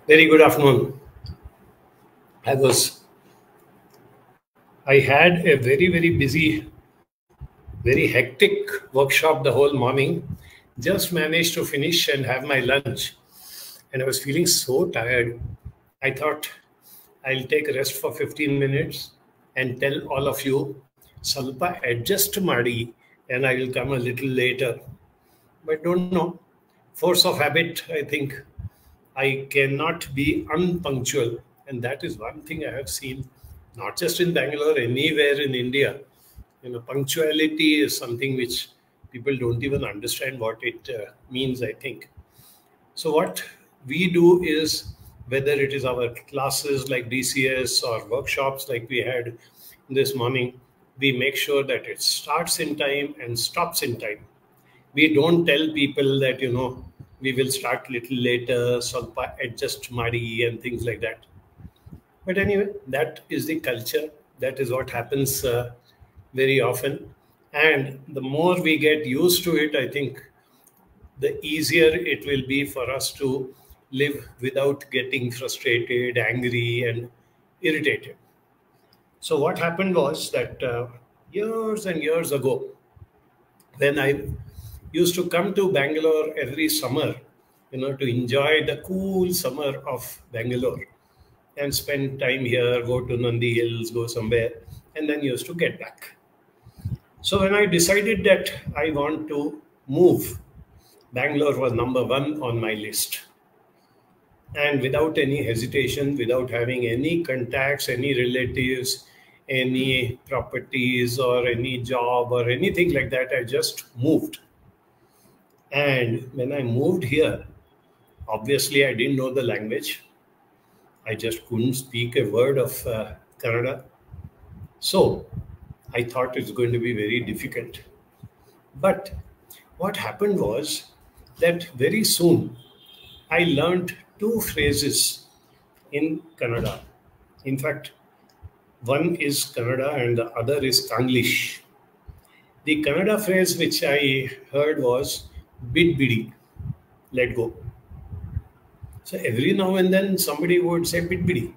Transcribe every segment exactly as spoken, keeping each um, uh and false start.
Very good afternoon. I was, I had a very, very busy, very hectic workshop the whole morning. Just managed to finish and have my lunch. And I was feeling so tired. I thought I'll take a rest for fifteen minutes and tell all of you, Swalpa adjust maadi and I will come a little later. But don't know. Force of habit, I think I cannot be unpunctual. And that is one thing I have seen, not just in Bangalore, anywhere in India. You know, punctuality is something which people don't even understand what it uh, means, I think. So, what we do is whether it is our classes like D C S or workshops like we had this morning, we make sure that it starts in time and stops in time. We don't tell people that, you know, we will start little later, ಸ್ವಲ್ಪ adjust ಮಾಡಿ and things like that. But anyway, that is the culture. That is what happens uh, very often. And the more we get used to it, I think the easier it will be for us to live without getting frustrated, angry, and irritated. So, what happened was that uh, years and years ago, when I used to come to Bangalore every summer, you know, to enjoy the cool summer of Bangalore and spend time here, go to Nandi Hills, go somewhere, and then used to get back. So when I decided that I want to move, Bangalore was number one on my list. And without any hesitation, without having any contacts, any relatives, any properties, or any job, or anything like that, I just moved. And when I moved here, obviously I didn't know the language. I just couldn't speak a word of uh, Kannada. So I thought it's going to be very difficult. But what happened was that very soon I learned two phrases in Kannada. In fact, one is Kannada and the other is Kanglish. The Kannada phrase which I heard was bid bidi, let go. So every now and then somebody would say bid bidi,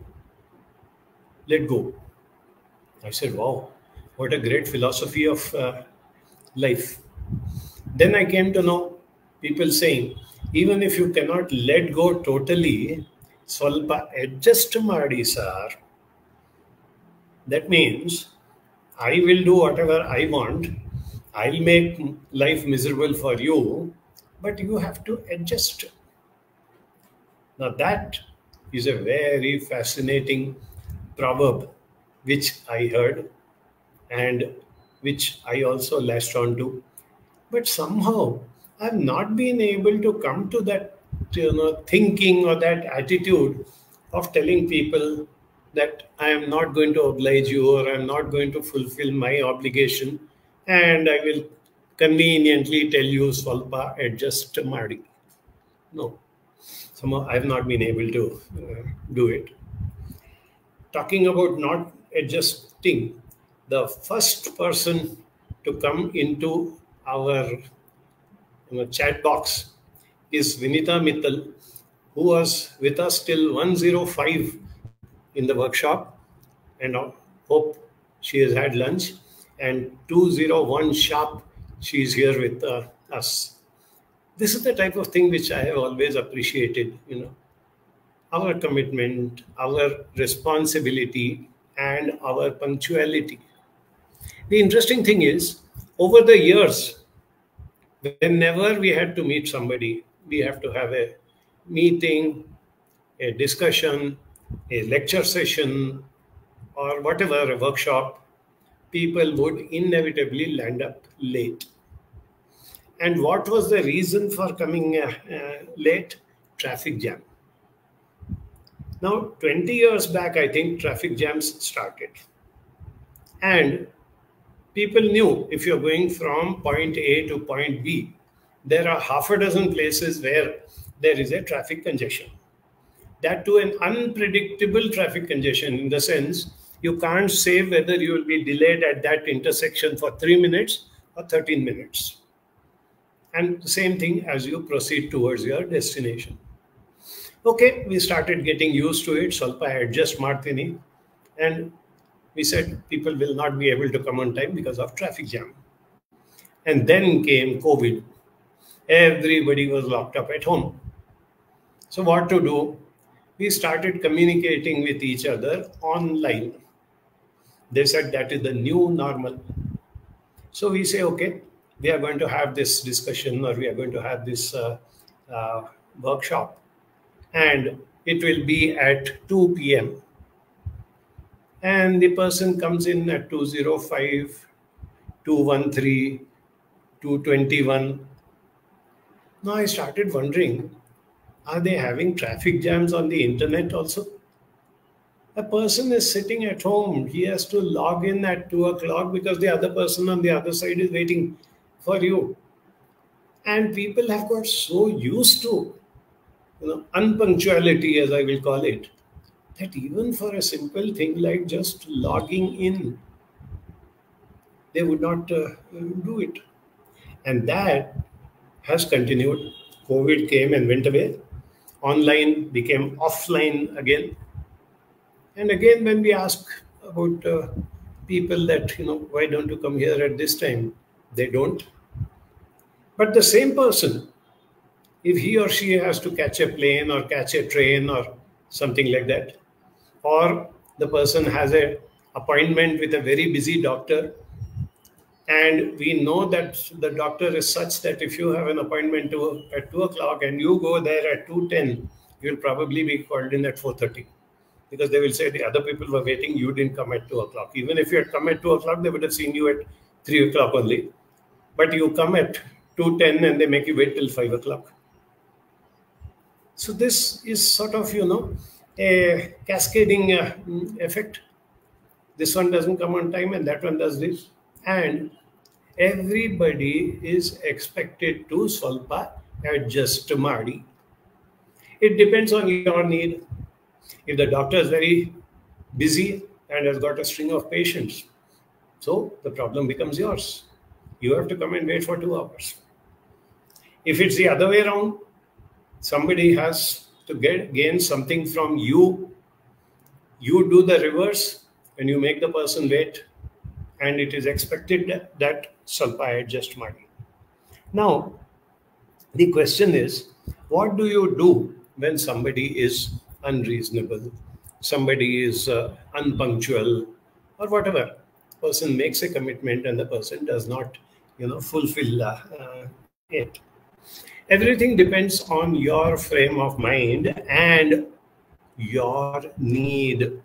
let go. I said, wow, what a great philosophy of uh, life. Then I came to know people saying, even if you cannot let go totally, Swalpa adjust maadi sir. That means I will do whatever I want. I'll make life miserable for you, but you have to adjust. Now that is a very fascinating proverb which I heard and which I also latched onto. But somehow I've not been able to come to that, you know, thinking or that attitude of telling people that I am not going to oblige you or I'm not going to fulfill my obligation and I will conveniently tell you Swalpa adjust maadi. No, somehow I've not been able to uh, do it. Talking about not adjusting, the first person to come into our you know, chat box is Vinita Mittal, who was with us till one oh five in the workshop, and I hope she has had lunch. And two oh one sharp, she is here with uh, us. This is the type of thing which I have always appreciated, you know, our commitment, our responsibility, and our punctuality. The interesting thing is, over the years, whenever we had to meet somebody, we have to have a meeting, a discussion, a lecture session, or whatever, a workshop, people would inevitably land up late. And what was the reason for coming uh, uh, late? Traffic jam. Now, twenty years back, I think traffic jams started. And people knew if you're going from point A to point B, there are half a dozen places where there is a traffic congestion. That to an unpredictable traffic congestion in the sense you can't say whether you will be delayed at that intersection for three minutes or thirteen minutes. And the same thing as you proceed towards your destination. Okay, we started getting used to it. Swalpa adjust ಮಾಡ್ತೀನಿ. And we said people will not be able to come on time because of traffic jam. And then came COVID. Everybody was locked up at home. So what to do? We started communicating with each other online. They said that is the new normal. So we say, okay, we are going to have this discussion, or we are going to have this uh, uh, workshop, and it will be at two p m. And the person comes in at two oh five, two thirteen, two twenty-one. Now I started wondering, are they having traffic jams on the internet also? A person is sitting at home. He has to log in at two o'clock because the other person on the other side is waiting for you. And people have got so used to, you know, unpunctuality, as I will call it, that even for a simple thing like just logging in, they would not uh, do it. And that has continued. COVID came and went away. Online became offline again. And again, when we ask about uh, people that, you know, why don't you come here at this time? They don't. But the same person, if he or she has to catch a plane or catch a train or something like that, or the person has an appointment with a very busy doctor, and we know that the doctor is such that if you have an appointment to, at two o'clock and you go there at two ten, you'll probably be called in at four thirty. Because they will say the other people were waiting, you didn't come at two o'clock. Even if you had come at two o'clock, they would have seen you at three o'clock only. But you come at two ten and they make you wait till five o'clock. So this is sort of, you know, a cascading uh, effect. This one doesn't come on time and that one does this. And everybody is expected to Swalpa adjust maadi. It depends on your need. If the doctor is very busy and has got a string of patients, so the problem becomes yours. You have to come and wait for two hours. If it's the other way around, somebody has to get gain something from you. You do the reverse and you make the person wait, and it is expected that Swalpa adjust maadi. Now, the question is, what do you do when somebody is unreasonable, somebody is uh, unpunctual, or whatever? Person makes a commitment and the person does not, you know, fulfill uh, uh, it. Everything depends on your frame of mind and your need.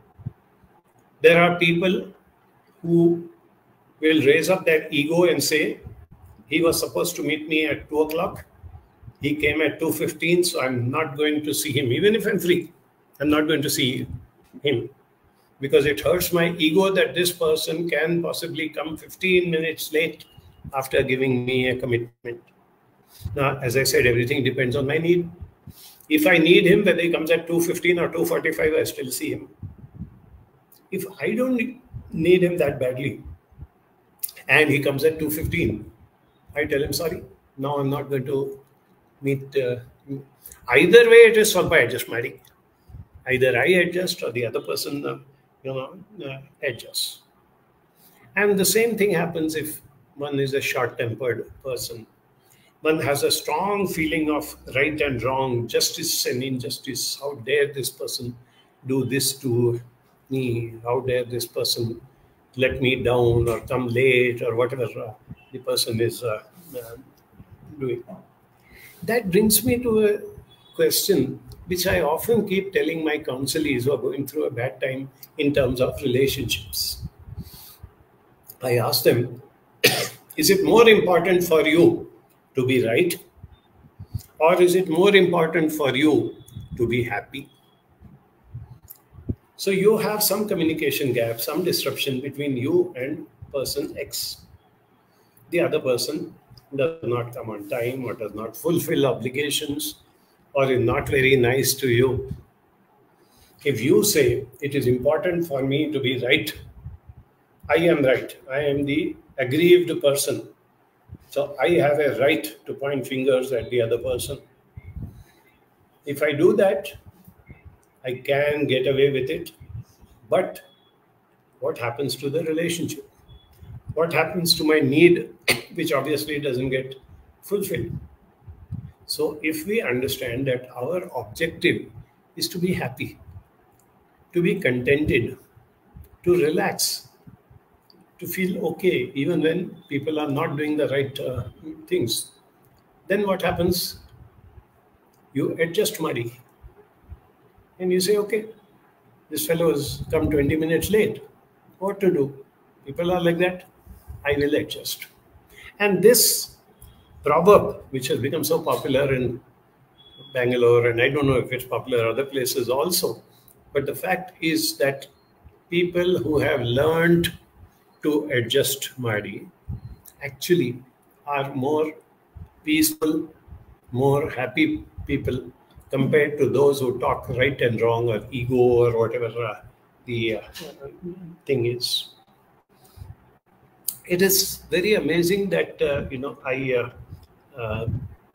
There are people who will raise up their ego and say, he was supposed to meet me at two o'clock. He came at two fifteen, so I'm not going to see him. Even if I'm free, I'm not going to see him. Because it hurts my ego that this person can possibly come fifteen minutes late after giving me a commitment. Now, as I said, everything depends on my need. If I need him, whether he comes at two fifteen or two forty-five, I still see him. If I don't need him that badly, and he comes at two fifteen, I tell him, sorry, no, I'm not going to meet. Uh, either way, it is Swalpa adjust maadi. Either I adjust or the other person, uh, you know, uh, adjusts. And the same thing happens if one is a short-tempered person. One has a strong feeling of right and wrong, justice and injustice. How dare this person do this to me? How dare this person let me down or come late or whatever uh, the person is uh, uh, doing? That brings me to a question which I often keep telling my counselees who are going through a bad time in terms of relationships. I ask them, is it more important for you to be right, or is it more important for you to be happy? So you have some communication gap, some disruption between you and person X. The other person does not come on time or does not fulfill obligations or is not very nice to you. If you say, it is important for me to be right, I am right, I am the aggrieved person, so I have a right to point fingers at the other person. If I do that, I can get away with it. But what happens to the relationship? What happens to my need, which obviously doesn't get fulfilled? So, if we understand that our objective is to be happy, to be contented, to relax, to feel okay, even when people are not doing the right uh, things, then what happens? You adjust Mari and you say, okay, this fellow has come twenty minutes late. What to do? People are like that. I will adjust. And this proverb, which has become so popular in Bangalore, and I don't know if it's popular other places also, but the fact is that people who have learned to adjust Madi actually are more peaceful, more happy people compared to those who talk right and wrong or ego or whatever uh, the uh, thing is. It is very amazing that uh, you know I uh, uh,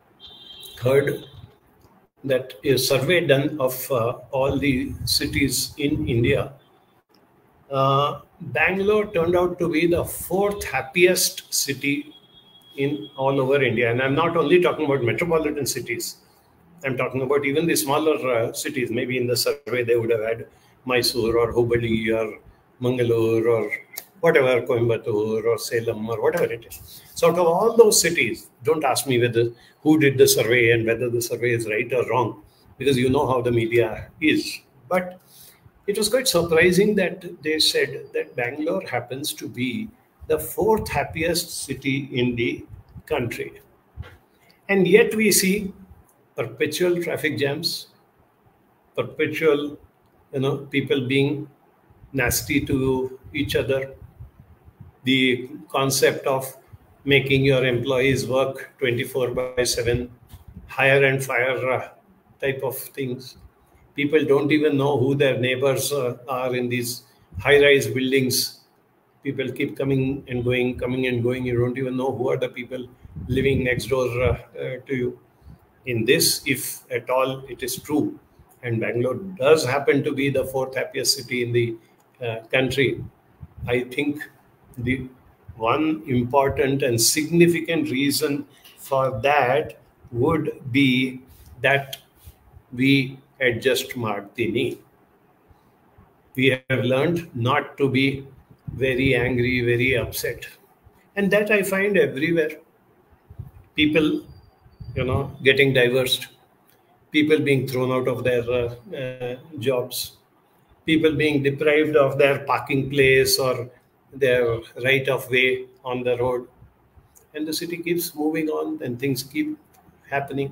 heard that a survey done of uh, all the cities in India. Uh, Bangalore turned out to be the fourth happiest city in all over India, and I'm not only talking about metropolitan cities. I'm talking about even the smaller uh, cities. Maybe in the survey they would have had Mysore or Hubballi or Mangalore or whatever, Coimbatore or Salem or whatever it is. So out of all those cities, don't ask me whether who did the survey and whether the survey is right or wrong, because you know how the media is. But it was quite surprising that they said that Bangalore happens to be the fourth happiest city in the country. And yet we see perpetual traffic jams, perpetual, you know, people being nasty to each other, the concept of making your employees work twenty-four by seven, hire and fire uh, type of things. People don't even know who their neighbors uh, are in these high-rise buildings. People keep coming and going, coming and going. You don't even know who are the people living next door uh, uh, to you. In this, if at all it is true, and Bangalore does happen to be the fourth happiest city in the uh, country, I think the one important and significant reason for that would be that we adjust Martini. We have learned not to be very angry, very upset. And that I find everywhere. People, you know, getting divorced, people being thrown out of their uh, uh, jobs, people being deprived of their parking place or their right of way on the road. And the city keeps moving on and things keep happening.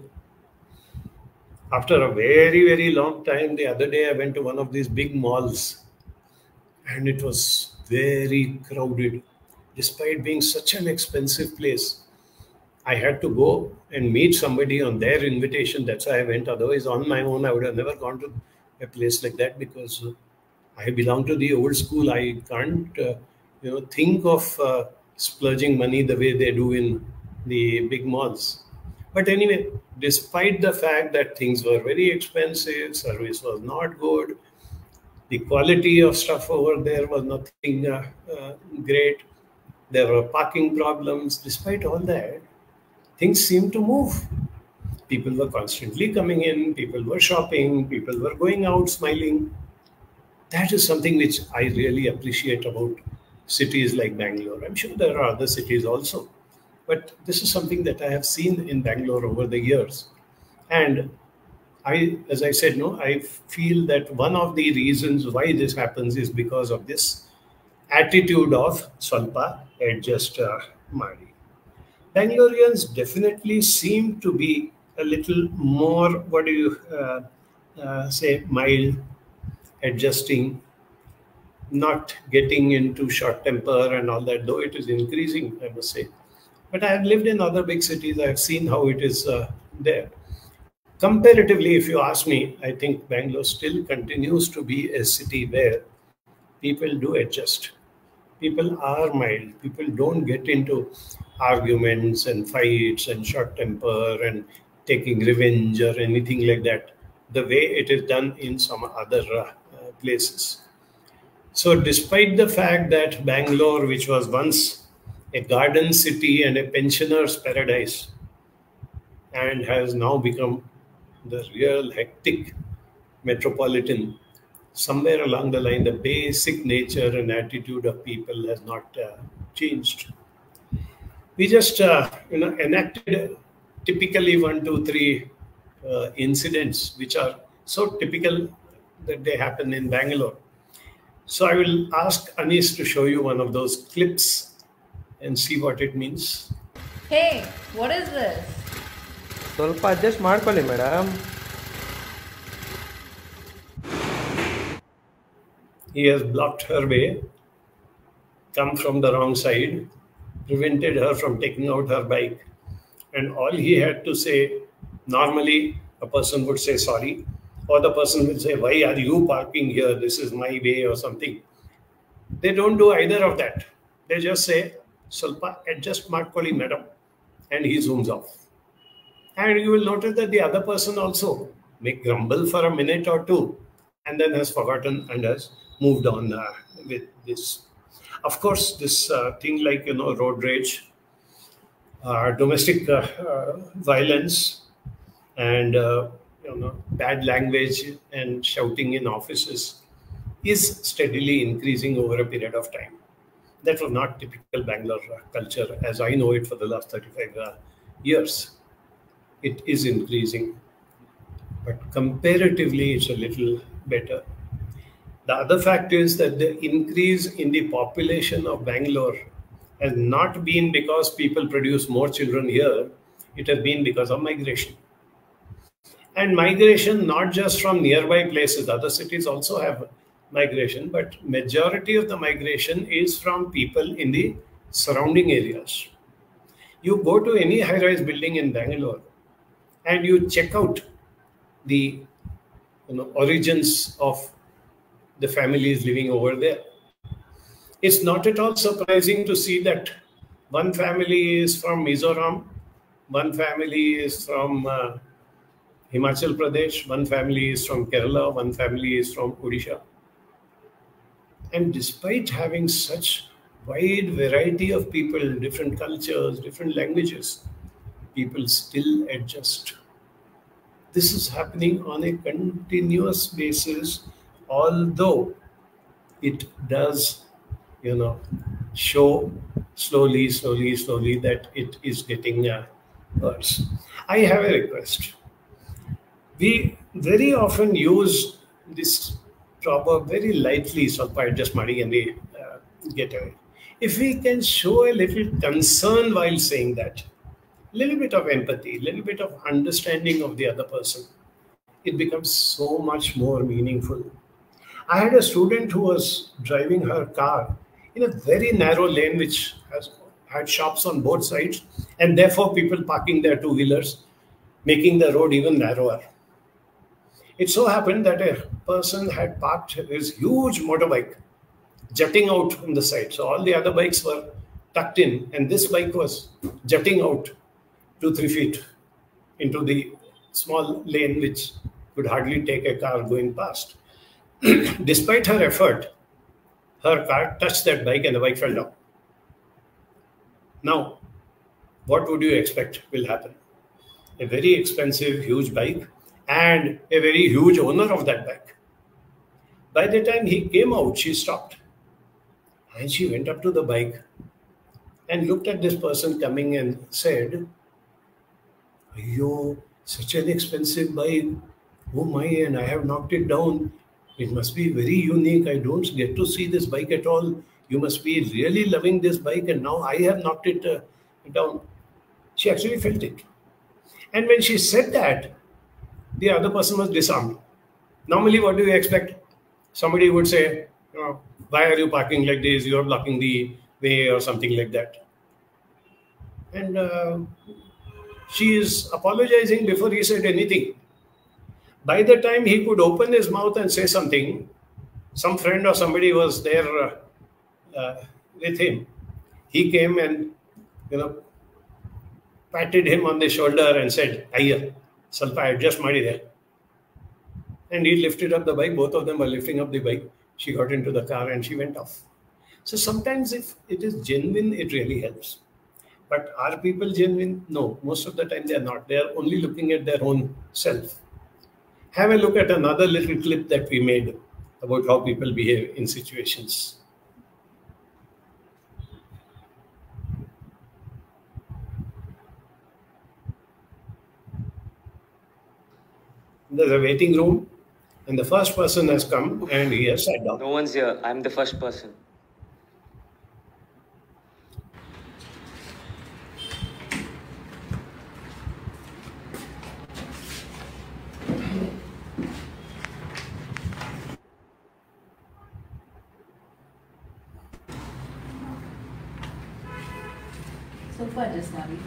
After a very, very long time, the other day I went to one of these big malls and it was very crowded. Despite being such an expensive place, I had to go and meet somebody on their invitation. That's why I went. Otherwise, on my own, I would have never gone to a place like that because I belong to the old school. I can't, uh, you know, think of uh, splurging money the way they do in the big malls. But anyway, despite the fact that things were very expensive, service was not good, the quality of stuff over there was nothing uh, uh, great, there were parking problems. Despite all that, things seemed to move. People were constantly coming in, people were shopping, people were going out smiling. That is something which I really appreciate about cities like Bangalore. I'm sure there are other cities also. But this is something that I have seen in Bangalore over the years. And I, as I said, no, I feel that one of the reasons why this happens is because of this attitude of Swalpa, adjust uh, Maadi. Bangaloreans definitely seem to be a little more, what do you uh, uh, say, mild, adjusting, not getting into short temper and all that, though it is increasing, I must say. But I have lived in other big cities. I have seen how it is uh, there. Comparatively, if you ask me, I think Bangalore still continues to be a city where people do adjust. People are mild. People don't get into arguments and fights and short temper and taking revenge or anything like that. the way it is done in some other uh, uh, places. So despite the fact that Bangalore, which was once a garden city and a pensioner's paradise, and has now become the real hectic metropolitan, somewhere along the line, the basic nature and attitude of people has not uh, changed. We just uh, you know enacted typically one, two, three uh, incidents which are so typical that they happen in Bangalore. So I will ask Anis to show you one of those clips and see what it means. Hey, what is this? ಸ್ವಲ್ಪ adjust ಮಾಡ್ಕೊಳ್ಳಿ madam. He has blocked her way, come from the wrong side, prevented her from taking out her bike. And all he had to say, normally a person would say sorry, or the person will say, why are you parking here? This is my way or something. They don't do either of that. They just say, Swalpa, adjust ಮಾಡ್ಕೊಳ್ಳಿ madam. And he zooms off. And you will notice that the other person also may grumble for a minute or two and then has forgotten and has moved on uh, with this. Of course, this uh, thing like, you know, road rage, uh, domestic uh, uh, violence, and uh, you know, bad language and shouting in offices is steadily increasing over a period of time. That was not typical Bangalore uh, culture as I know it for the last thirty-five uh, years. It is increasing, but comparatively it's a little better. The other fact is that the increase in the population of Bangalore has not been because people produce more children here. It has been because of migration. And migration not just from nearby places, other cities also have migration, but majority of the migration is from people in the surrounding areas. You go to any high-rise building in Bangalore and you check out the you know, origins of the families living over there. It's not at all surprising to see that one family is from Mizoram, one family is from uh, Himachal Pradesh, one family is from Kerala, one family is from Odisha. And despite having such wide variety of people, different cultures, different languages, people still adjust. This is happening on a continuous basis, although it does, you know, show slowly, slowly, slowly that it is getting uh, worse. I have a request. We very often use this proverb very lightly, Swalpa adjust ಮಾಡಿ and we uh, get away. If we can show a little concern while saying that, a little bit of empathy, a little bit of understanding of the other person, it becomes so much more meaningful. I had a student who was driving her car in a very narrow lane which has had shops on both sides and therefore people parking their two-wheelers, making the road even narrower. It so happened that a person had parked his huge motorbike jutting out from the side. So all the other bikes were tucked in and this bike was jutting out two, three feet into the small lane which could hardly take a car going past. Despite her effort, her car touched that bike and the bike fell down. Now, what would you expect will happen? A very expensive, huge bike and a very huge owner of that bike. By the time he came out, she stopped. And she went up to the bike and looked at this person coming and said, "Yo, such an expensive bike. Oh my, and I have knocked it down. It must be very unique. I don't get to see this bike at all. You must be really loving this bike and now I have knocked it uh, down." She actually felt it. And when she said that, the other person was disarmed. Normally, what do you expect? Somebody would say, oh, why are you parking like this? You are blocking the way or something like that. And uh, she is apologizing before he said anything. By the time he could open his mouth and say something, some friend or somebody was there uh, uh, with him. He came and, you know, patted him on the shoulder and said, "Ayya, Swalpa adjust ಮಾಡಿ there." And he lifted up the bike. Both of them were lifting up the bike. She got into the car and she went off. So sometimes if it is genuine, it really helps. But are people genuine? No, most of the time they are not. They are only looking at their own self. Have a look at another little clip that we made about how people behave in situations. There's a waiting room, and the first person has come and he has sat down. No one's here. I'm the first person. Swalpa just maadi.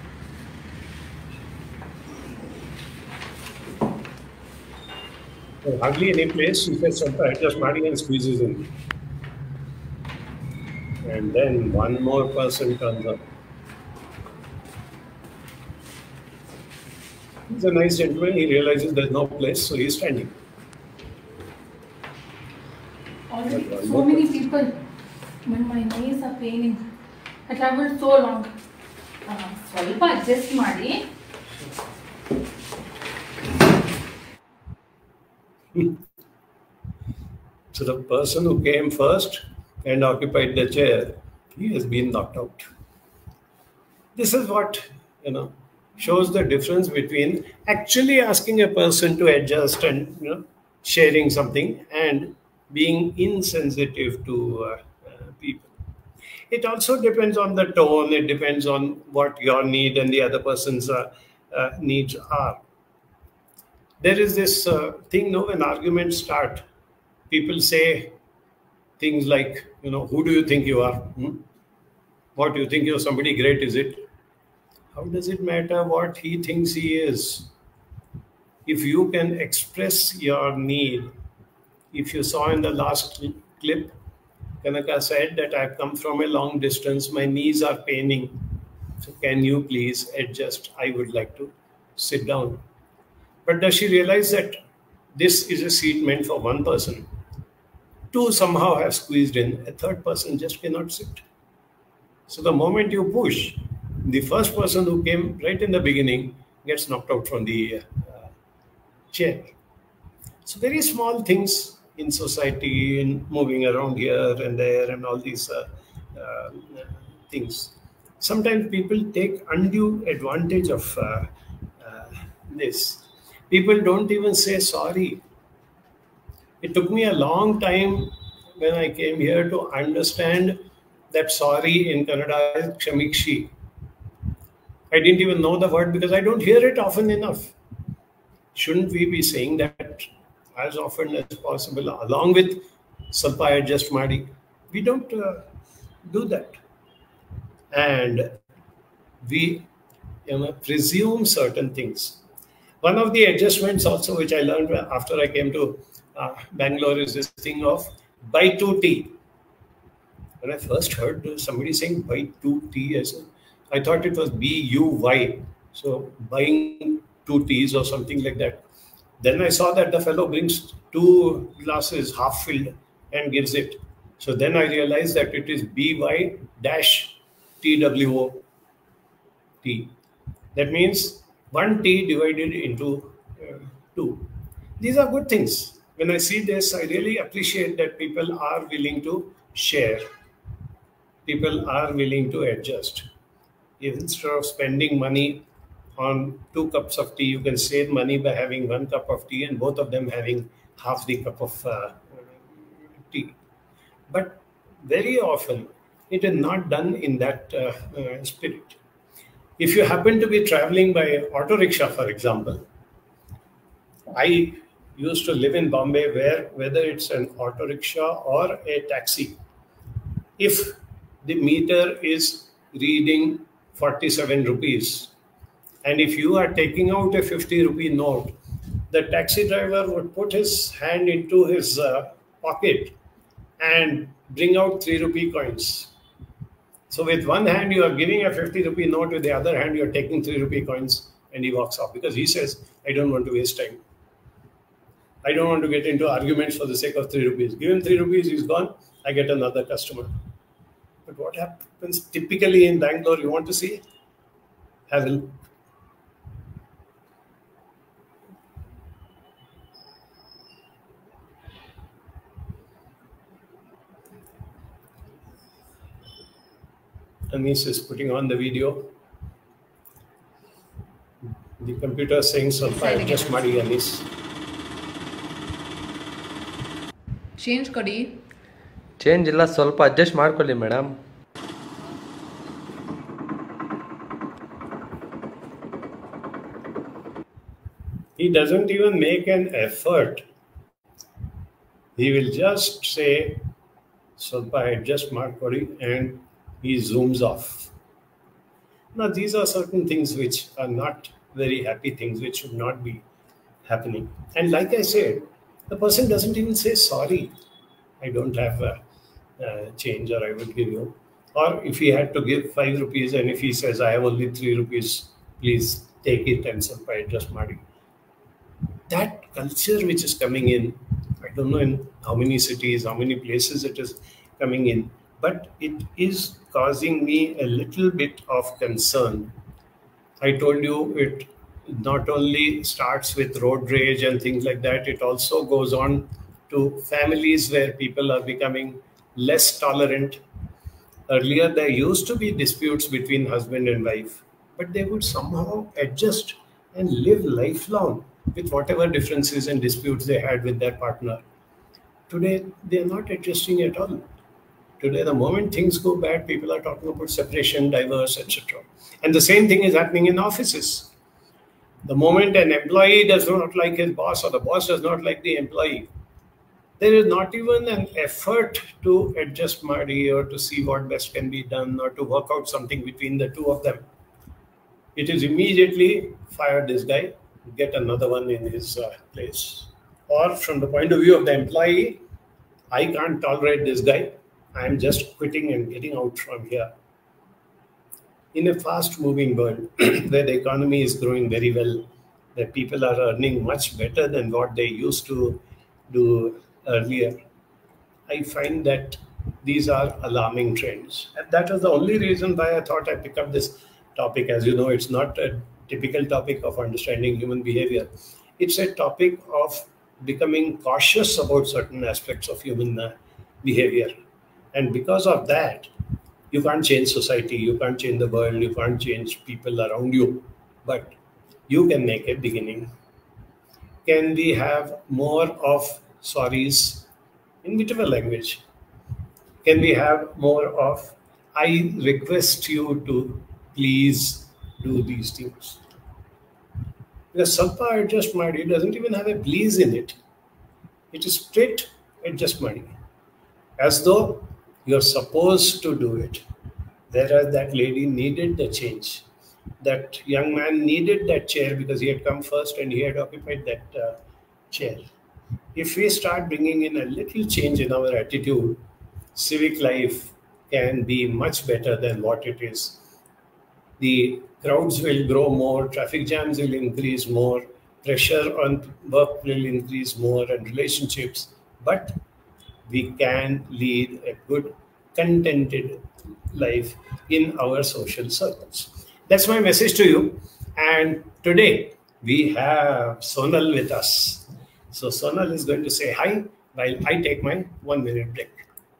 So hardly any place, she says, Swalpa, just maadi and squeezes in. And then one more person turns up. He's a nice gentleman. He realizes there's no place, so he's standing. Already so many people. When my knees are paining. I traveled so long. Uh, Swalpa adjust maadi. So the person who came first and occupied the chair, he has been knocked out. This is what, you know, shows the difference between actually asking a person to adjust and, you know, sharing something and being insensitive to uh, uh, people. It also depends on the tone. It depends on what your need and the other person's uh, uh, needs are. There is this uh, thing, no, when arguments start, people say things like, you know, who do you think you are? Hmm? What do you think you're somebody great, is it? How does it matter what he thinks he is? If you can express your need, if you saw in the last clip, Kanaka said that I've come from a long distance, my knees are paining. So can you please adjust? I would like to sit down. But does she realize that this is a seat meant for one person? Two somehow have squeezed in, a third person just cannot sit. So the moment you push, the first person who came right in the beginning gets knocked out from the uh, chair. So very small things in society, in moving around here and there and all these uh, uh, things. Sometimes people take undue advantage of uh, uh, this. People don't even say sorry. It took me a long time when I came here to understand that sorry in Kannada is kshamikshi. I didn't even know the word because I don't hear it often enough. Shouldn't we be saying that as often as possible, along with Swalpa adjust maadi? We don't uh, do that. And we, you know, presume certain things. One of the adjustments also, which I learned after I came to uh, Bangalore, is this thing of buy two tea. When I first heard somebody saying buy two tea, I, said, I thought it was B U Y. So buying two teas or something like that. Then I saw that the fellow brings two glasses half filled and gives it. So then I realized that it is B Y T W O T. That means one tea divided into uh, two. These are good things. When I see this, I really appreciate that people are willing to share. People are willing to adjust. Instead of spending money on two cups of tea, you can save money by having one cup of tea and both of them having half the cup of uh, tea. But very often, it is not done in that uh, uh, spirit. If you happen to be traveling by auto rickshaw, for example, I used to live in Bombay where whether it's an auto rickshaw or a taxi, if the meter is reading forty-seven rupees, and if you are taking out a fifty rupee note, the taxi driver would put his hand into his uh, pocket and bring out three rupee coins. So with one hand, you are giving a fifty rupee note, with the other hand, you are taking three rupee coins, and he walks off because he says, I don't want to waste time. I don't want to get into arguments for the sake of three rupees. Give him three rupees, he's gone. I get another customer. But what happens typically in Bangalore? You want to see? Have a look. Anis is putting on the video. The computer is saying Swalpa just maadi Anis. Change ಕೊಡಿ. Change ಇಲ್ಲ, ಸ್ವಲ್ಪ adjust ಮಾಡ್ಕೊಳ್ಳಿ madam. He doesn't even make an effort. He will just say Swalpa adjust ಮಾಡ್ಕೊಳ್ಳಿ and he zooms off. Now these are certain things which are not very happy things, which should not be happening. And like I said, the person doesn't even say sorry. I don't have a, a change, or I would give you. Or if he had to give five rupees and if he says I have only three rupees, please take it and Swalpa adjust maadi. That culture which is coming in, I don't know in how many cities, how many places it is coming in, but it is causing me a little bit of concern. I told you it not only starts with road rage and things like that, it also goes on to families where people are becoming less tolerant. Earlier, there used to be disputes between husband and wife, but they would somehow adjust and live lifelong with whatever differences and disputes they had with their partner. Today, they are not adjusting at all. Today, the moment things go bad, people are talking about separation, divorce, et cetera. And the same thing is happening in offices. The moment an employee does not like his boss, or the boss does not like the employee, there is not even an effort to adjust maadi or to see what best can be done or to work out something between the two of them. It is immediately fire this guy, get another one in his uh, place. Or from the point of view of the employee, I can't tolerate this guy. I am just quitting and getting out from here. In a fast-moving world where the economy is growing very well, that people are earning much better than what they used to do earlier, I find that these are alarming trends. And that was the only reason why I thought I pick up this topic. As you know, it's not a typical topic of understanding human behavior. It's a topic of becoming cautious about certain aspects of human uh, behavior. And because of that, you can't change society, you can't change the world, you can't change people around you, but you can make a beginning. Can we have more of sorries in whichever language? Can we have more of I request you to please do these things? Because Swalpa adjust maadi doesn't even have a please in it. It is straight adjust maadi, as though you're supposed to do it. Whereas that lady needed the change. That young man needed that chair because he had come first and he had occupied that uh, chair. If we start bringing in a little change in our attitude, civic life can be much better than what it is. The crowds will grow more, traffic jams will increase more, pressure on work will increase more, and relationships. But we can lead a good, contented life in our social circles. That's my message to you. And today we have Sonal with us. So Sonal is going to say hi while I take my one minute break.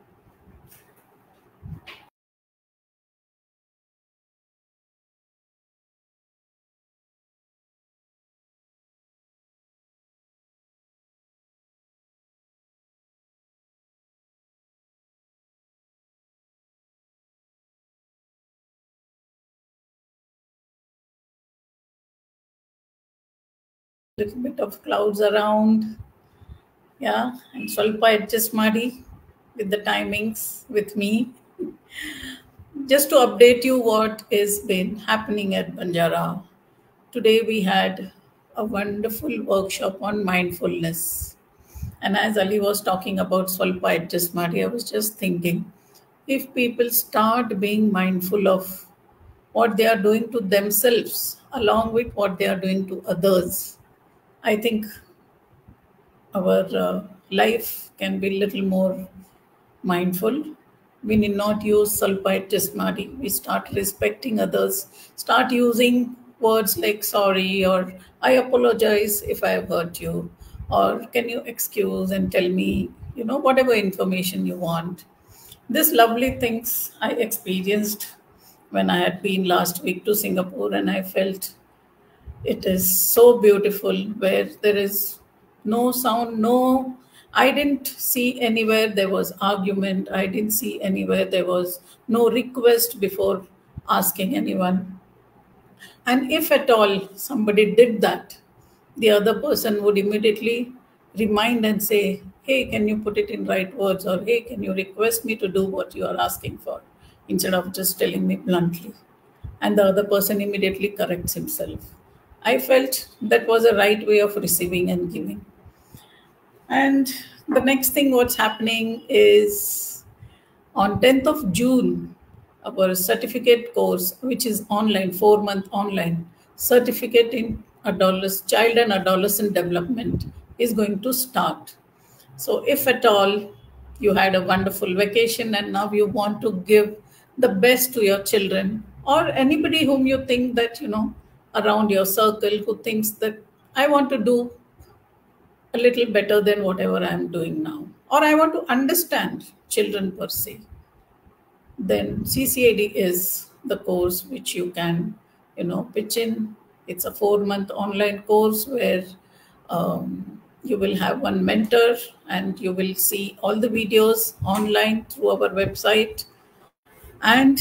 Little bit of clouds around. Yeah, and Swalpa adjust maadi with the timings with me. Just to update you what has been happening at Banjara. Today we had a wonderful workshop on mindfulness. And as Ali was talking about Swalpa adjust maadi, I was just thinking, if people start being mindful of what they are doing to themselves along with what they are doing to others, I think our uh, life can be a little more mindful. We need not use Swalpa just maadi. We start respecting others, start using words like sorry or I apologize if I have hurt you, or can you excuse and tell me, you know, whatever information you want. This lovely things I experienced when I had been last week to Singapore, and I felt it is so beautiful where there is no sound, no. I didn't see anywhere there was argument. I didn't see anywhere there was no request before asking anyone. And if at all somebody did that, the other person would immediately remind and say, hey, can you put it in right words? Or hey, can you request me to do what you are asking for? Instead of just telling me bluntly. And the other person immediately corrects himself. I felt that was a right way of receiving and giving. And the next thing what's happening is on tenth of June, our certificate course, which is online, four month online, certificate in adolescent, child and adolescent development is going to start. So if at all you had a wonderful vacation and now you want to give the best to your children or anybody whom you think that, you know, around your circle who thinks that I want to do a little better than whatever I'm doing now, or I want to understand children per se, then C C A D is the course which you can, you know, pitch in. It's a four-month online course where um, you will have one mentor and you will see all the videos online through our website. And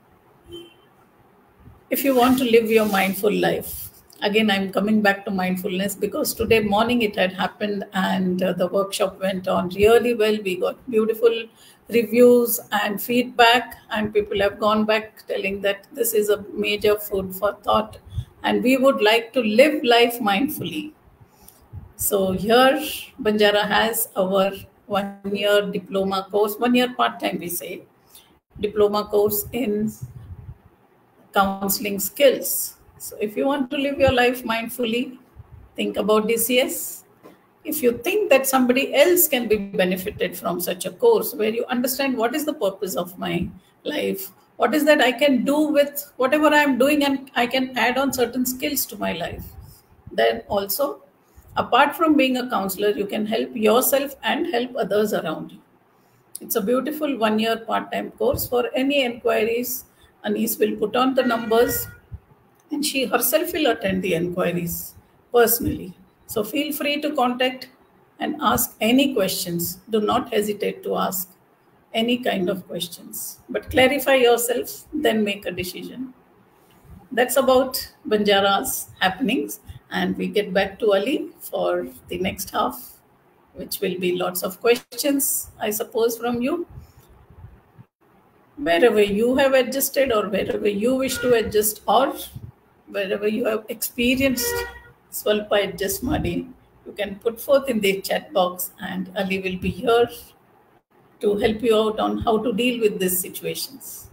if you want to live your mindful life, again, I'm coming back to mindfulness because today morning it had happened and uh, the workshop went on really well. We got beautiful reviews and feedback, and people have gone back telling that this is a major food for thought and we would like to live life mindfully. So here Banjara has our one-year diploma course, one-year part-time we say, diploma course in counseling skills. So if you want to live your life mindfully, think about D C S. If you think that somebody else can be benefited from such a course where you understand what is the purpose of my life, what is that I can do with whatever I'm doing, and I can add on certain skills to my life, then also, apart from being a counselor, you can help yourself and help others around you. It's a beautiful one-year part-time course. For any inquiries, Anis will put on the numbers and she herself will attend the inquiries personally. So feel free to contact and ask any questions. Do not hesitate to ask any kind of questions, but clarify yourself, then make a decision. That's about Banjara's happenings. And we get back to Ali for the next half, which will be lots of questions, I suppose, from you. Wherever you have adjusted or wherever you wish to adjust or wherever you have experienced Swalpa adjust maadi, you can put forth in the chat box and Ali will be here to help you out on how to deal with these situations.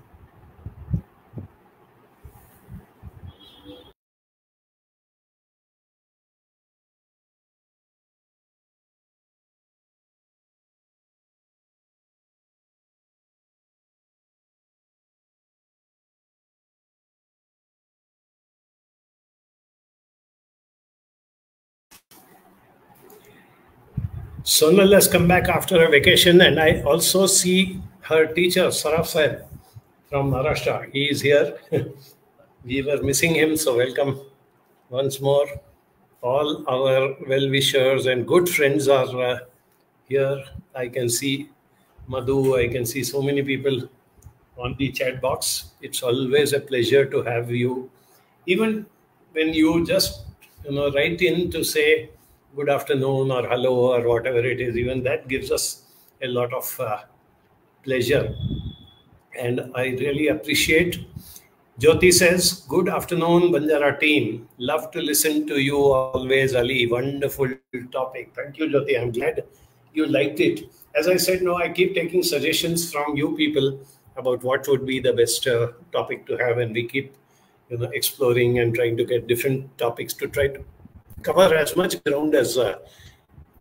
Sonal has come back after a vacation, and I also see her teacher, Saraf Sahib from Maharashtra. He is here. We were missing him, so welcome once more. All our well-wishers and good friends are uh, here. I can see Madhu, I can see so many people on the chat box. It's always a pleasure to have you. Even when you just, you know, write in to say good afternoon or hello or whatever it is, even that gives us a lot of uh, pleasure. And I really appreciate. Jyoti says, good afternoon, Banjara team. Love to listen to you always, Ali. Wonderful topic. Thank you, Jyoti. I'm glad you liked it. As I said, no, I keep taking suggestions from you people about what would be the best uh, topic to have. And we keep, you know, exploring and trying to get different topics to try to cover as much ground as uh,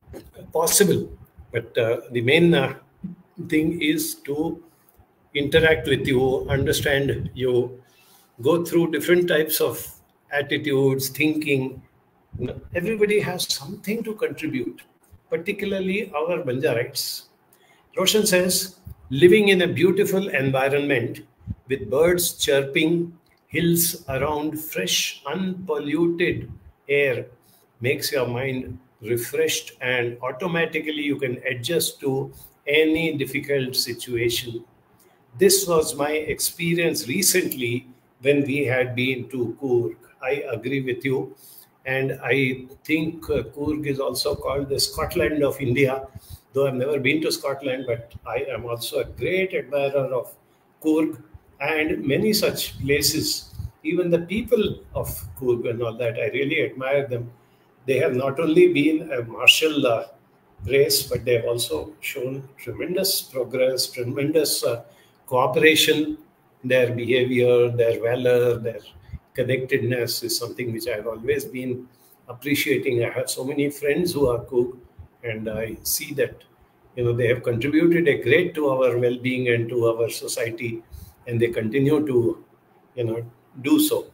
possible. But uh, the main uh, thing is to interact with you, understand you, go through different types of attitudes, thinking. You know, everybody has something to contribute, particularly our Banjarites. Roshan says, living in a beautiful environment with birds chirping, hills around, fresh, unpolluted air makes your mind refreshed, and automatically you can adjust to any difficult situation. This was my experience recently when we had been to Coorg. I agree with you. And I think uh, Coorg is also called the Scotland of India, though I've never been to Scotland, but I am also a great admirer of Coorg and many such places. Even the people of Coorg and all that, I really admire them. They have not only been a martial uh, race, but they have also shown tremendous progress, tremendous uh, cooperation. Their behavior, their valor, their connectedness is something which I've always been appreciating. I have so many friends who are Cook, and I see that you know they have contributed a great to our well-being and to our society, and they continue to you know do so.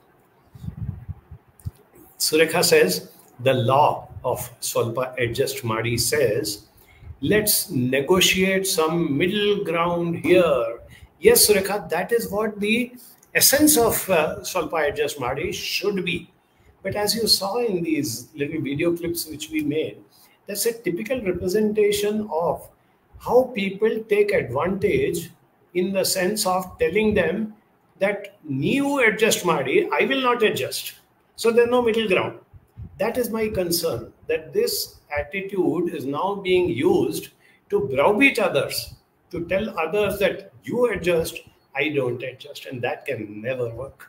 Surekha says the law of Swalpa adjust Madi says, let's negotiate some middle ground here. Yes, Surekha, that is what the essence of uh, Swalpa adjust Madi should be. But as you saw in these little video clips which we made, that's a typical representation of how people take advantage in the sense of telling them that new adjust Madi, I will not adjust. So there's no middle ground. That is my concern, that this attitude is now being used to browbeat others, to tell others that you adjust, I don't adjust, and that can never work.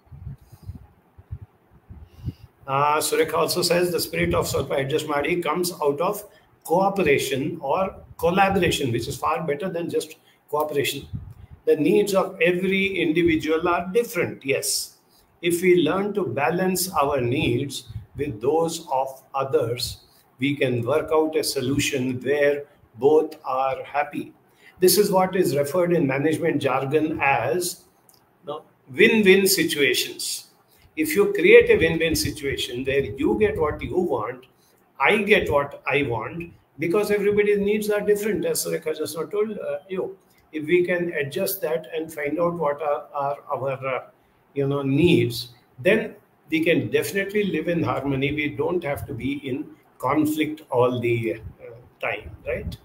Uh, Surekha also says the spirit of Swalpa adjust Madi comes out of cooperation or collaboration, which is far better than just cooperation. The needs of every individual are different, yes. If we learn to balance our needs with those of others, we can work out a solution where both are happy. This is what is referred in management jargon as you know, win-win situations. If you create a win-win situation where you get what you want, I get what I want, because everybody's needs are different, as Surekha just now told uh, you. If we can adjust that and find out what are, are our uh, you know, needs, then we can definitely live in harmony. We don't have to be in conflict all the uh, time, right?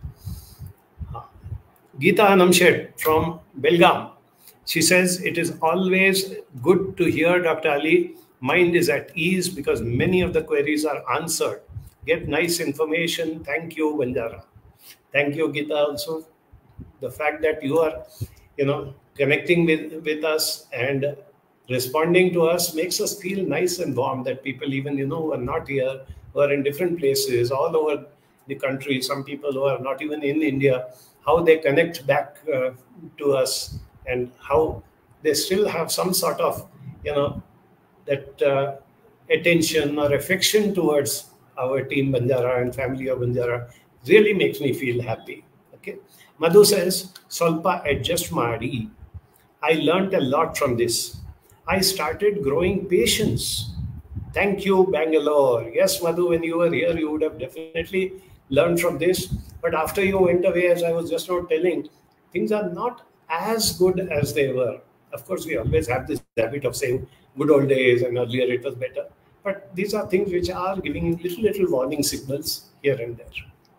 Uh, Geeta Anamshed from Belgaum. She says, it is always good to hear, Doctor Ali. Mind is at ease because many of the queries are answered. Get nice information. Thank you, Banjara. Thank you, Geeta, also. The fact that you are, you know, connecting with, with us and responding to us makes us feel nice and warm, that people even, you know, who are not here, who are in different places all over the country, some people who are not even in India, how they connect back uh, to us and how they still have some sort of, you know, that uh, attention or affection towards our team Banjara and family of Banjara really makes me feel happy. Okay. Madhu says, Swalpa adjust Madi. I learned a lot from this. I started growing patience. Thank you, Bangalore. Yes, Madhu, when you were here, you would have definitely learned from this. But after you went away, as I was just now telling, things are not as good as they were. Of course, we always have this habit of saying good old days and earlier it was better. But these are things which are giving little, little warning signals here and there.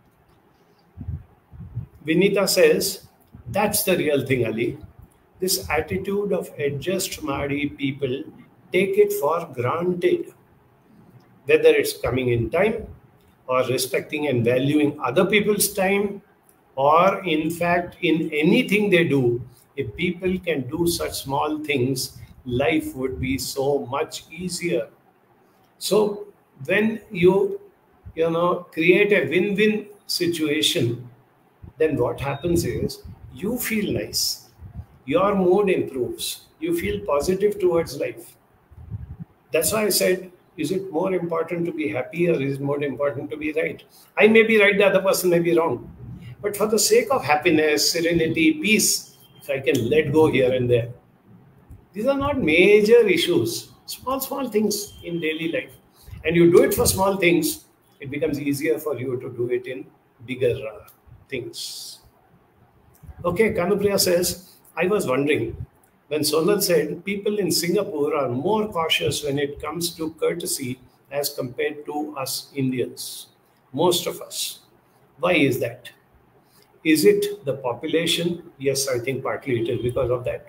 Vinita says, that's the real thing, Ali. This attitude of adjust Madi people take it for granted. Whether it's coming in time or respecting and valuing other people's time, or in fact, in anything they do, if people can do such small things, life would be so much easier. So when you, you know, create a win-win situation, then what happens is you feel nice. Your mood improves. You feel positive towards life. That's why I said, Is it more important to be happy or is it more important to be right? I may be right, the other person may be wrong. But for the sake of happiness, serenity, peace, if I can let go here and there, these are not major issues, small, small things in daily life. And you do it for small things, it becomes easier for you to do it in bigger uh, things. Okay, Kanupriya says, I was wondering, when Sonal said people in Singapore are more cautious when it comes to courtesy as compared to us Indians, most of us. Why is that? Is it the population? Yes, I think partly it is because of that.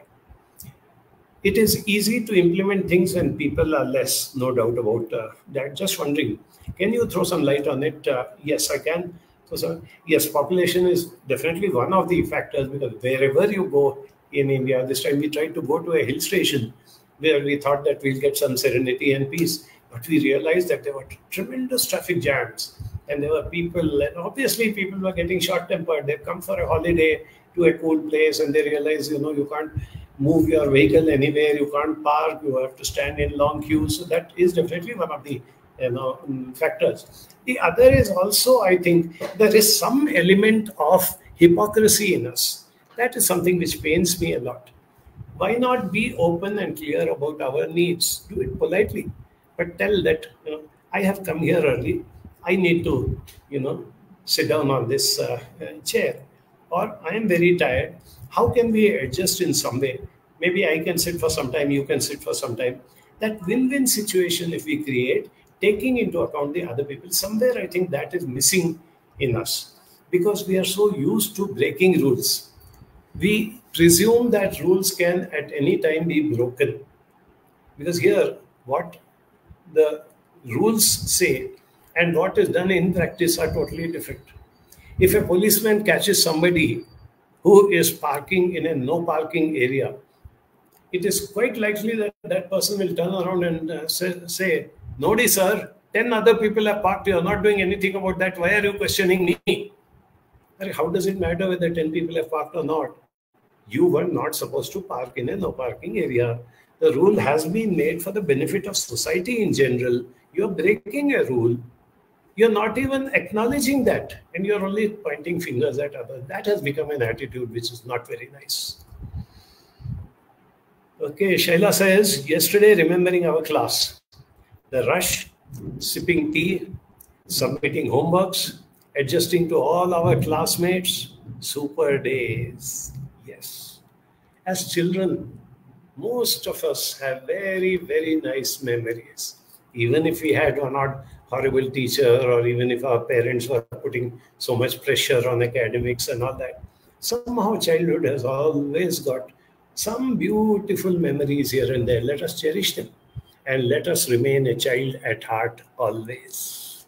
It is easy to implement things when people are less, no doubt about uh, that. Just wondering, can you throw some light on it? Uh, yes, I can. So, so, yes, population is definitely one of the factors because wherever you go in India, this time we tried to go to a hill station where we thought that we'll get some serenity and peace. But we realized that there were tremendous traffic jams and there were people, and obviously people were getting short-tempered. They've come for a holiday to a cool place and they realize, you know, you can't move your vehicle anywhere, you can't park, you have to stand in long queues. So that is definitely one of the you know, factors. The other is also, I think, there is some element of hypocrisy in us. That is something which pains me a lot. Why not be open and clear about our needs? Do it politely, but tell that, you know, I have come here early. I need to, you know, sit down on this uh, chair, or I am very tired. How can we adjust in some way? Maybe I can sit for some time, you can sit for some time. That win-win situation, if we create, taking into account the other people, somewhere I think that is missing in us because we are so used to breaking rules. We presume that rules can at any time be broken. Because here, what the rules say and what is done in practice are totally different. If a policeman catches somebody who is parking in a no parking area, it is quite likely that that person will turn around and uh, say, say, Nodi sir, ten other people have parked, you are not doing anything about that, why are you questioning me? How does it matter whether ten people have parked or not? You were not supposed to park in a no parking area. The rule has been made for the benefit of society in general. You are breaking a rule. You're not even acknowledging that, and you're only pointing fingers at others. That has become an attitude which is not very nice. Okay, Shaila says, yesterday remembering our class, the rush, sipping tea, submitting homeworks, adjusting to all our classmates, super days. Yes. As children, most of us have very, very nice memories. Even if we had one odd horrible teacher, or even if our parents were putting so much pressure on academics and all that, somehow childhood has always got some beautiful memories here and there. Let us cherish them and let us remain a child at heart always.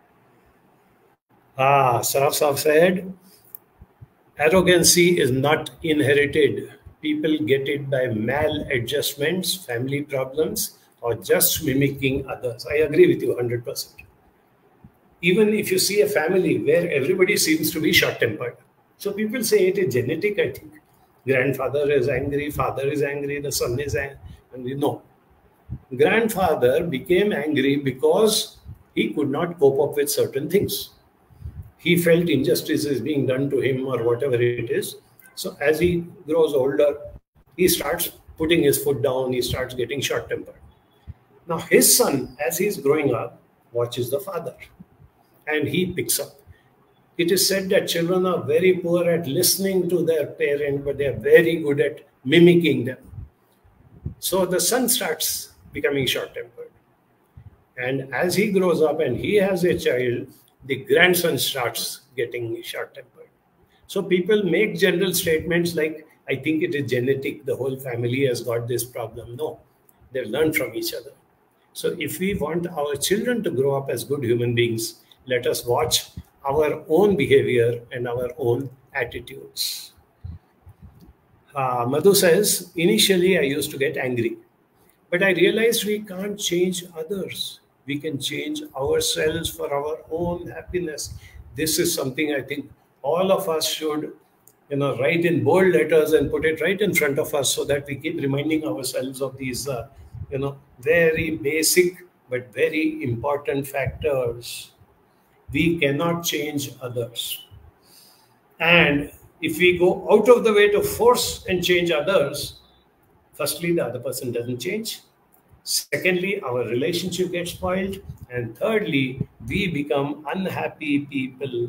Ah, Saraf Saab said, arrogancy is not inherited. People get it by maladjustments, family problems, or just mimicking others. I agree with you one hundred percent. Even if you see a family where everybody seems to be short-tempered. So people say it is genetic, I think. Grandfather is angry, father is angry, the son is angry. And you know, grandfather became angry because he could not cope up with certain things. He felt injustice is being done to him or whatever it is. So as he grows older, he starts putting his foot down, he starts getting short-tempered. Now his son, as he's growing up, watches the father and he picks up. It is said that children are very poor at listening to their parent, but they are very good at mimicking them. So the son starts becoming short-tempered. And as he grows up and he has a child, the grandson starts getting short-tempered. So people make general statements like, I think it is genetic, the whole family has got this problem. No, they learn from each other. So if we want our children to grow up as good human beings, let us watch our own behavior and our own attitudes. Uh, Madhu says, initially I used to get angry, but I realized we can't change others. We can change ourselves for our own happiness. This is something I think all of us should, you know, write in bold letters and put it right in front of us so that we keep reminding ourselves of these, uh, you know, very basic but very important factors. We cannot change others. And if we go out of the way to force and change others, firstly, the other person doesn't change. Secondly, our relationship gets spoiled. And thirdly, we become unhappy people.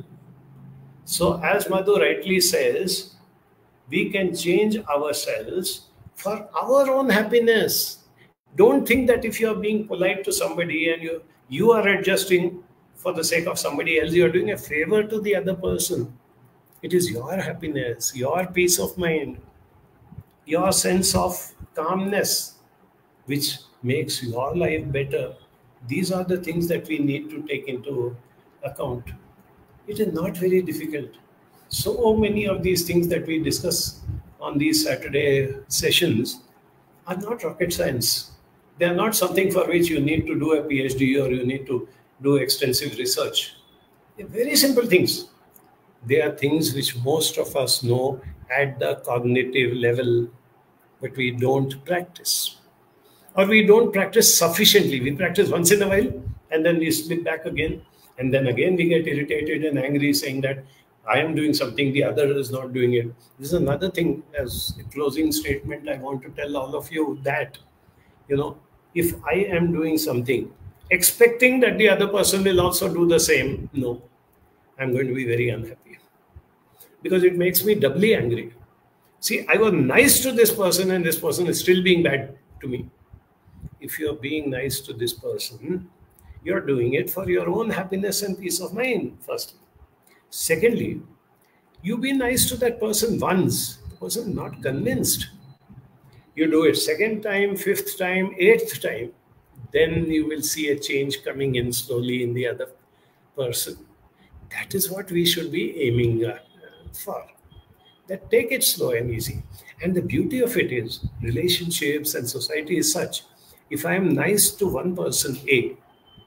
So, as Madhu rightly says, we can change ourselves for our own happiness. Don't think that if you're being polite to somebody and you, you are adjusting for the sake of somebody else, you're doing a favor to the other person. It is your happiness, your peace of mind, your sense of calmness, which makes your life better. These are the things that we need to take into account. It is not very difficult. So many of these things that we discuss on these Saturday sessions are not rocket science. They are not something for which you need to do a PhD or you need to do extensive research. They're very simple things. They are things which most of us know at the cognitive level, but we don't practice. Or we don't practice sufficiently. We practice once in a while and then we slip back again. And then again we get irritated and angry saying that I am doing something, the other is not doing it. This is another thing as a closing statement I want to tell all of you that, you know, if I am doing something, expecting that the other person will also do the same, no, I'm going to be very unhappy. Because it makes me doubly angry. See, I was nice to this person and this person is still being bad to me. If you're being nice to this person, you're doing it for your own happiness and peace of mind, firstly. Secondly, you be nice to that person once, the person is not convinced. You do it second time, fifth time, eighth time, then you will see a change coming in slowly in the other person. That is what we should be aiming uh, for. That take it slow and easy. And the beauty of it is relationships and society is such. If I am nice to one person A,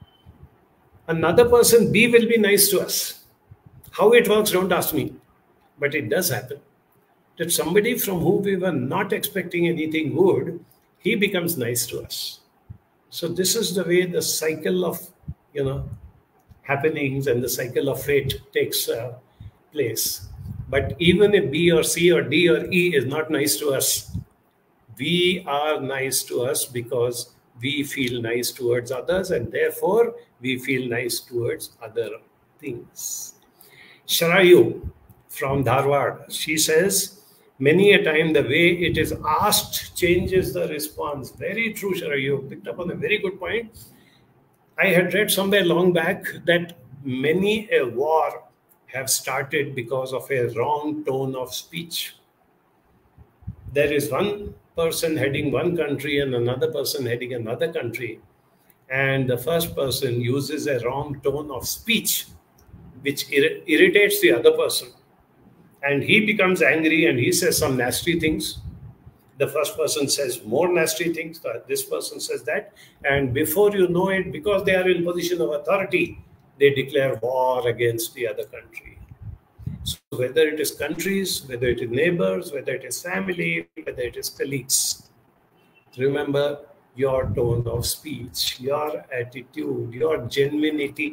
another person B will be nice to us. How it works, don't ask me. But it does happen. That somebody from whom we were not expecting anything good, he becomes nice to us. So this is the way the cycle of, you know, happenings and the cycle of fate takes uh, place. But even if B or C or D or E is not nice to us, we are nice to us because we feel nice towards others and therefore we feel nice towards other things. Sharayu from Dharwad, she says, many a time the way it is asked changes the response. Very true, Sharayu. Picked up on a very good point. I had read somewhere long back that many a war have started because of a wrong tone of speech. There is one person heading one country and another person heading another country. And the first person uses a wrong tone of speech, which ir- irritates the other person. And he becomes angry and he says some nasty things. The first person says more nasty things. This person says that. And before you know it, because they are in position of authority, they declare war against the other country. So whether it is countries, whether it is neighbors, whether it is family, whether it is colleagues, remember your tone of speech, your attitude, your genuinity,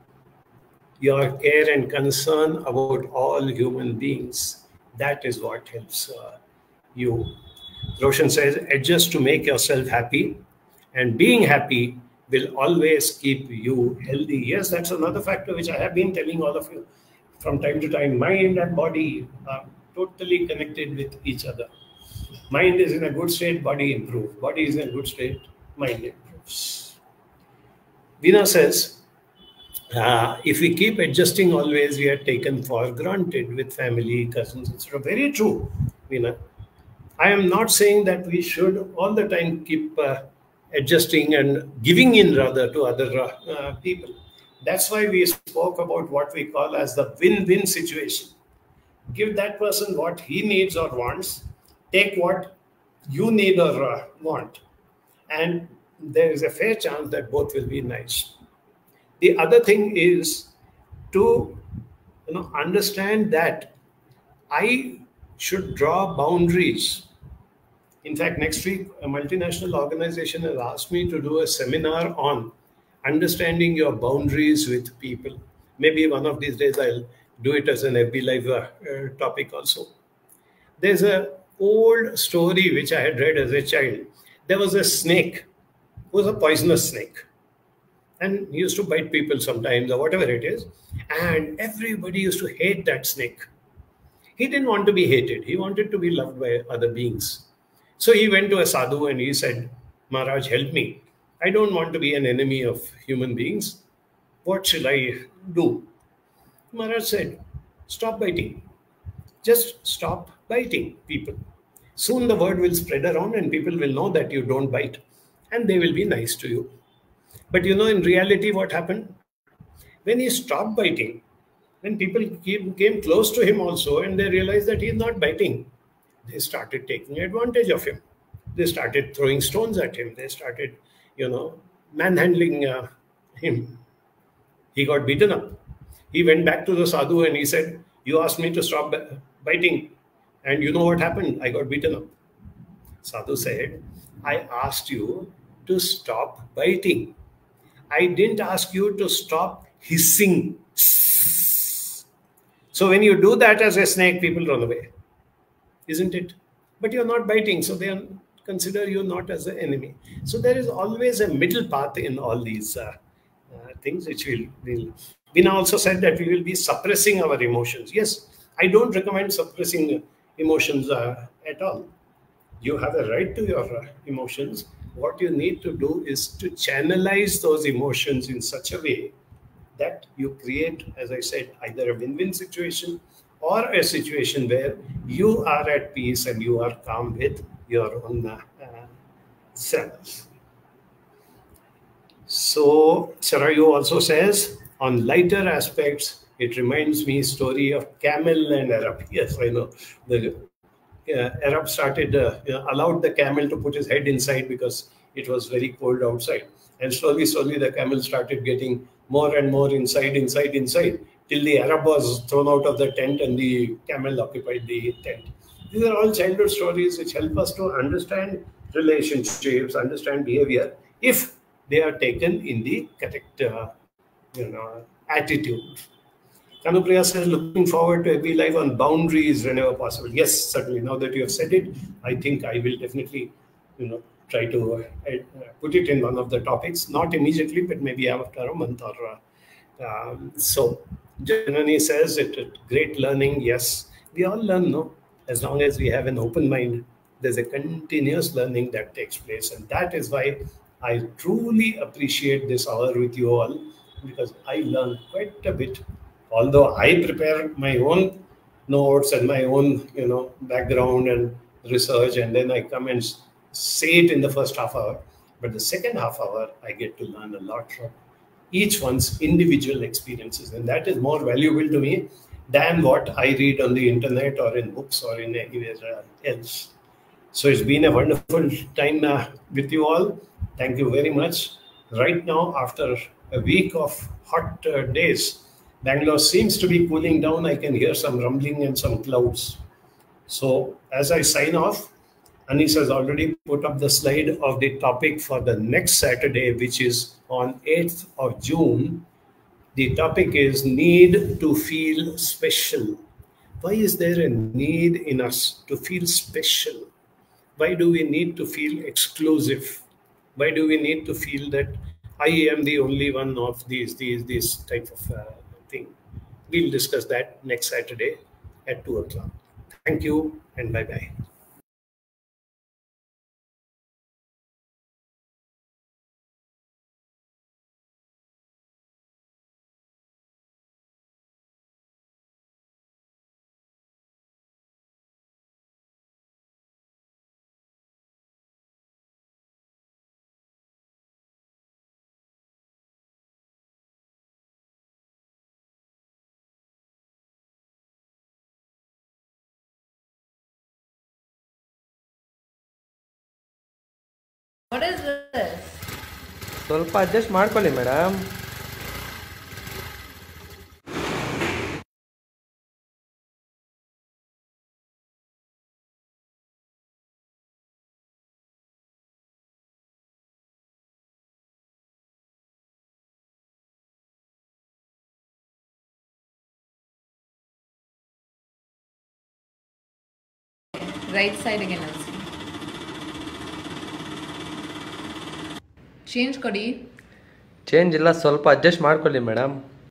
your care and concern about all human beings. That is what helps uh, you. Roshan says, adjust to make yourself happy, and being happy will always keep you healthy. Yes, that's another factor which I have been telling all of you from time to time. Mind and body are totally connected with each other. Mind is in a good state, body improves. Body is in a good state, mind improves. Veena says, uh, if we keep adjusting always, we are taken for granted with family, cousins, et cetera. Very true, Veena. I am not saying that we should all the time keep uh, adjusting and giving in rather to other uh, uh, people. That's why we spoke about what we call as the win-win situation. Give that person what he needs or wants, take what you need or uh, want, and there is a fair chance that both will be nice. The other thing is to, you know, understand that I should draw boundaries. In fact, next week, a multinational organization has asked me to do a seminar on understanding your boundaries with people. Maybe one of these days I'll do it as an F B Live uh, uh, topic also. There's a old story which I had read as a child. There was a snake, who was a poisonous snake, and he used to bite people sometimes or whatever it is, and everybody used to hate that snake. He didn't want to be hated, he wanted to be loved by other beings. So he went to a sadhu and he said, Maharaj, help me. I don't want to be an enemy of human beings. What shall I do? Maharaj said, stop biting. Just stop biting people. Soon the word will spread around and people will know that you don't bite and they will be nice to you. But you know, in reality, what happened? When he stopped biting, when people came, came close to him also and they realized that he's not biting, they started taking advantage of him. They started throwing stones at him. They started, you know, manhandling uh, him. He got beaten up. He went back to the sadhu and he said, you asked me to stop biting. And you know what happened? I got beaten up. Sadhu said, I asked you to stop biting. I didn't ask you to stop hissing. So when you do that as a snake, people run away, isn't it? But you're not biting, so they consider you not as an enemy. So there is always a middle path in all these uh, uh, things, which will will. Bina also said that we will be suppressing our emotions. Yes, I don't recommend suppressing emotions uh, at all. You have a right to your uh, emotions. What you need to do is to channelize those emotions in such a way that you create, as I said, either a win-win situation or a situation where you are at peace and you are calm with your own uh, uh, self. So Sarayu also says, on lighter aspects, it reminds me story of camel and Arab. Yes, I know. The uh, Arab started, uh, you know, allowed the camel to put his head inside because it was very cold outside. And slowly, slowly, the camel started getting more and more inside, inside, inside, till the Arab was thrown out of the tent and the camel occupied the tent. These are all childhood stories which help us to understand relationships, understand behavior, if they are taken in the correct, uh, you know, attitude. Kanupriya says, looking forward to every live on boundaries whenever possible. Yes, certainly. Now that you have said it, I think I will definitely, you know, try to uh, put it in one of the topics. Not immediately, but maybe after a month or uh, um, so. Janani says, it, it great learning. Yes, we all learn, no? As long as we have an open mind, there's a continuous learning that takes place. And that is why I truly appreciate this hour with you all, because I learn quite a bit. Although I prepare my own notes and my own, you know, background and research, and then I come and say it in the first half hour. But the second half hour, I get to learn a lot from each one's individual experiences. And that is more valuable to me than what I read on the internet or in books or in anywhere else. So it's been a wonderful time uh, with you all. Thank you very much. Right now, after a week of hot uh, days, Bangalore seems to be cooling down. I can hear some rumbling and some clouds. So as I sign off, Anis has already put up the slide of the topic for the next Saturday, which is on eighth of June. The topic is need to feel special. Why is there a need in us to feel special? Why do we need to feel exclusive? Why do we need to feel that I am the only one of these, these, this type of uh, thing? We'll discuss that next Saturday at two o'clock. Thank you and bye-bye. What is this? ಸ್ವಲ್ಪ adjust ಮಾಡ್ಕೊಳ್ಳಿ madam. Right ಸೈಡ್ಗೆ ನಿಲ್ಲಿಸಿ. Change ಕೊಡಿ. Change ಇಲ್ಲ, ಸ್ವಲ್ಪ adjust ಮಾಡ್ಕೊಳ್ಳಿ madam.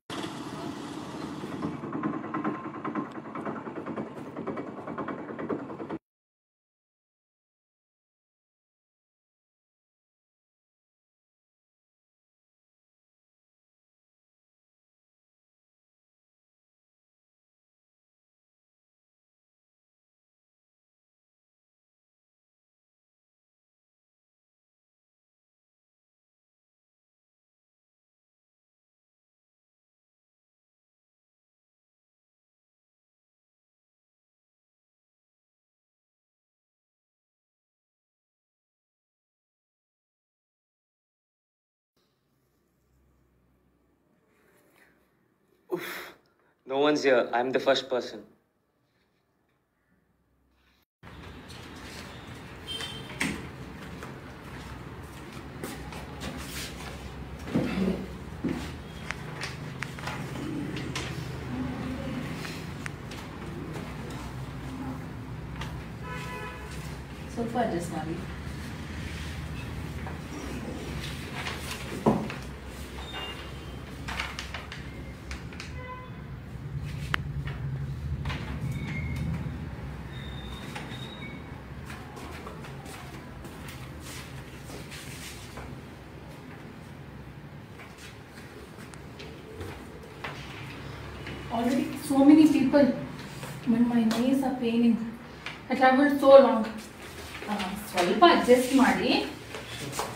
No one's here. I'm the first person. ಸ್ವಲ್ಪ adjust ಮಾಡಿ. Already so many people, when my knees are paining. I traveled so long. Uh, ಸ್ವಲ್ಪ ಅಡ್ಜಸ್ಟ್ ಮಾಡಿ.